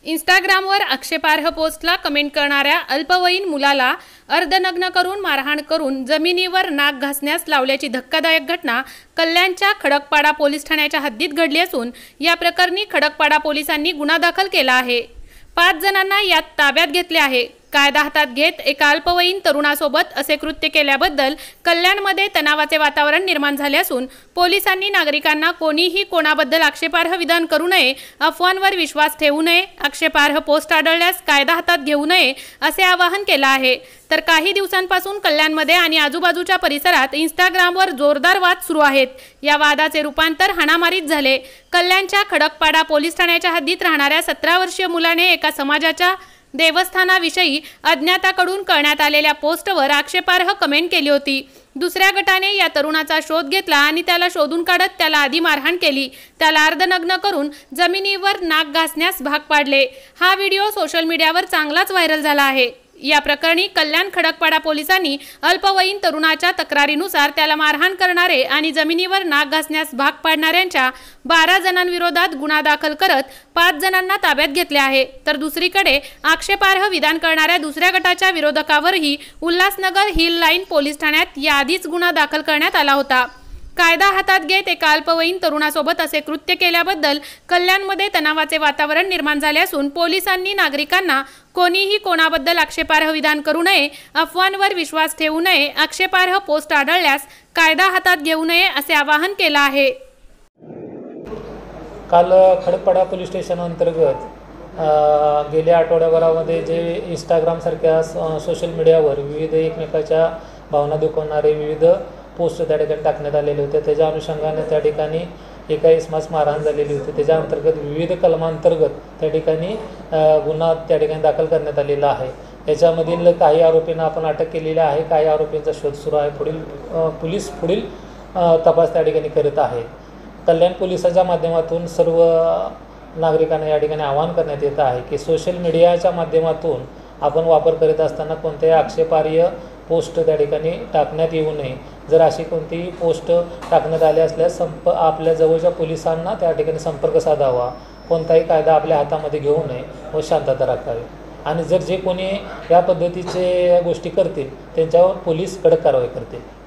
इंस्टाग्रामवर आक्षेपार्ह पोस्टला कमेंट करणाऱ्या अल्पवयीन मुलाला अर्धनग्न करून मारहाण करून जमिनीवर नाक घासण्यास लावल्याची धक्कादायक घटना कल्याणच्या खडकपाडा पोलीस ठाण्याच्या हद्दीत घडली असून या प्रकरणी खडकपाडा पोलिसांनी गुन्हा दाखल केला आहे। 5 जणांना यात ताब्यात घेतले आहे। कायदा हातात घेत एका अल्पवयीन तरुणासोबत असे कृत्य केल्याबद्दल कल्याणमध्ये तणावाचे वातावरण निर्माण झाले असून पोलिसांनी नागरिकांना कोणीही कोणाबद्दल आक्षेपार्ह विधान करू नये, अफवांवर विश्वास ठेवू नये, आक्षेपार्ह पोस्ट आढळल्यास कायदा हातात घेऊ नये असे आवाहन केले आहे। तर काही दिवसांपासून कल्याणमध्ये आणि आजूबाजूच्या परिसरात इंस्टाग्रामवर जोरदार वाद सुरू आहेत। या वादाचे रूपांतर हाणामारीत झाले। कल्याणच्या खडकपाडा पोलीस ठाण्याच्या हद्दीत राहणाऱ्या 17 वर्षीय मुलाने एका समाजाच्या देवस्थानाविषयी अज्ञाताकडून करण्यात आलेल्या पोस्टवर आक्षेपार्ह कमेंट केली होती। दुसऱ्या गटाने या तरुणाचा शोध घेतला आणि त्याला शोधून काढत त्याला आधी मारहाण केली, त्याला अर्धनग्न करून जमिनीवर नाक घासण्यास भाग पाडले। हा व्हिडिओ सोशल मीडियावर चांगलाच व्हायरल झाला आहे। या प्रकरणी कल्याण खडकपाडा पोलिसांनी अल्पवयीन तरुणाच्या तक्रारीनुसार त्याला मारहाण करणारे आणि जमिनीवर नाक घासण्यास भाग पाडणाऱ्यांच्या 12 जणांविरोधात गुन्हा दाखल करत 5 जणांना ताब्यात घेतले आहे। तर दुसरीकडे आक्षेपार्ह विधान करणाऱ्या दुसऱ्या गटाच्या विरोधकावरही उल्हासनगर हिल लाईन पोलीस ठाण्यात याआधीच गुन्हा दाखल करण्यात आला होता। कायदा हातात घेत एका अल्पवयीन तरुणासोबत असे कृत्य केल्याबद्दल कल्याणमध्ये तणावाचे वातावरण निर्माण झाले असून पोलिसांनी नागरिकांना कोणीही कोणाबद्दल आक्षेपार्ह विधान करू नये, अफवांवर विश्वास ठेवू नये, आक्षेपार्ह पोस्ट आढळल्यास कायदा हातात घेऊ नये असे आवाहन केले आहे। काल खडकपाडा पोलीस स्टेशन अंतर्गत गेल्या आठवड्याभरामध्ये जे इंस्टाग्रामसारख्या सोशल मीडियावर विविध एकमेकाच्या भावना दुखवणारे विविध पोस्ट त्या ठिकाणी टाकण्यात आलेले होते। त्याच्या अनुषंगाने त्या ठिकाणी एका इसमास मारहाण झालेली होती। त्याच्या अंतर्गत विविध कलमांतर्गत त्या ठिकाणी गुन्हा त्या ठिकाणी दाखल करण्यात आलेला आहे। याच्यामधील काही आरोपींना आपण अटक केलेली आहे, काही आरोपींचा शोध सुरू आहे। पोलीस पुढील तपास त्या ठिकाणी करत आहे। कल्याण पोलिसांच्या माध्यमातून सर्व नागरिकांना या ठिकाणी आवाहन करण्यात येत आहे की सोशल मीडियाच्या माध्यमातून आपण वापर करीत असताना कोणत्याही आक्षेपार्ह पोस्ट त्या ठिकाणी टाकण्यात येऊ नये। जर अशी कोणतीही पोस्ट टाकण्यात आली असल्यास आपल्या जवळच्या पोलिसांना त्या ठिकाणी संपर्क साधावा, कोणताही कायदा आपल्या हातामध्ये घेऊ नये व शांतता राखावी। आणि जर जे कोणी या पद्धतीचे गोष्टी करतील त्यांच्यावर पोलीस कडक कारवाई करतील।